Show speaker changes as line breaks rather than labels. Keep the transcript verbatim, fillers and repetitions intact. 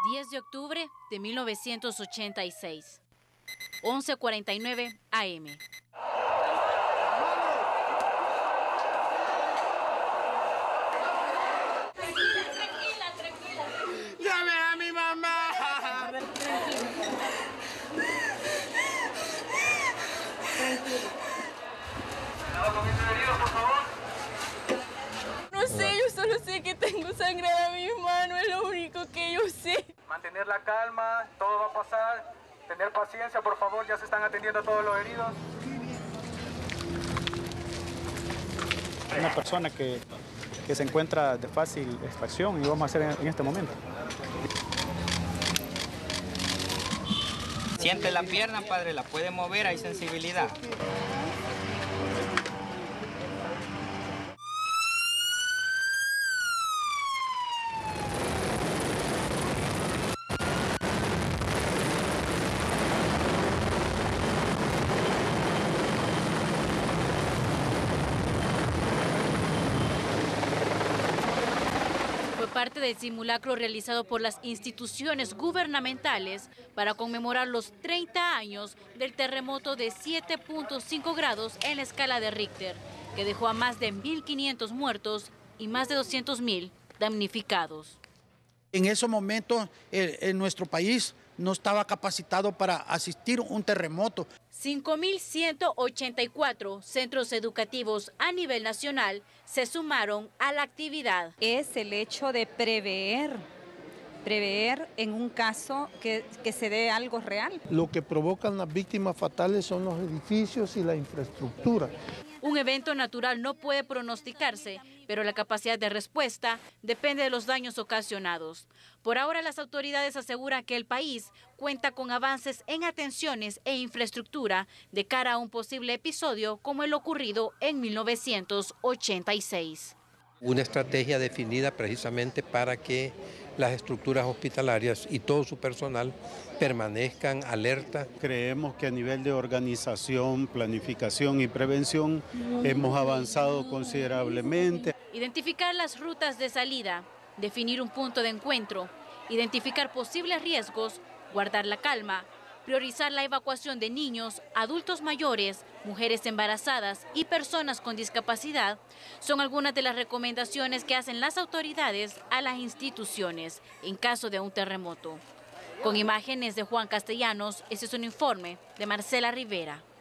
diez de octubre de mil novecientos ochenta y seis, once cuarenta y nueve a eme.
Tranquila, tranquila, tranquila.
¡Llame a mi mamá!
A ver, tranquila. Tranquila.
por favor.
No sé, yo solo sé que tengo sangre en mi mano, es lo único que yo sé.
Mantener la calma, todo va a pasar. Tener paciencia, por favor, ya se están atendiendo a todos los heridos.
Una persona que, que se encuentra de fácil extracción y vamos a hacer en, en este momento.
Siente la pierna, padre, la puede mover, hay sensibilidad.
Parte del simulacro realizado por las instituciones gubernamentales para conmemorar los treinta años del terremoto de siete punto cinco grados en la escala de Richter, que dejó a más de mil quinientos muertos y más de doscientos mil damnificados.
En esos momentos eh, en nuestro país no estaba capacitado para asistir a un terremoto.
cinco mil ciento ochenta y cuatro centros educativos a nivel nacional se sumaron a la actividad.
Es el hecho de prever, prever en un caso que, que se dé algo real.
Lo que provocan las víctimas fatales son los edificios y la infraestructura.
Un evento natural no puede pronosticarse, pero la capacidad de respuesta depende de los daños ocasionados. Por ahora, las autoridades aseguran que el país cuenta con avances en atenciones e infraestructura de cara a un posible episodio como el ocurrido en mil novecientos ochenta y seis.
Una estrategia definida precisamente para que las estructuras hospitalarias y todo su personal permanezcan alerta.
Creemos que a nivel de organización, planificación y prevención hemos avanzado considerablemente.
Identificar las rutas de salida, definir un punto de encuentro, identificar posibles riesgos, guardar la calma, priorizar la evacuación de niños, adultos mayores, mujeres embarazadas y personas con discapacidad son algunas de las recomendaciones que hacen las autoridades a las instituciones en caso de un terremoto. Con imágenes de Juan Castellanos, este es un informe de Marcela Rivera.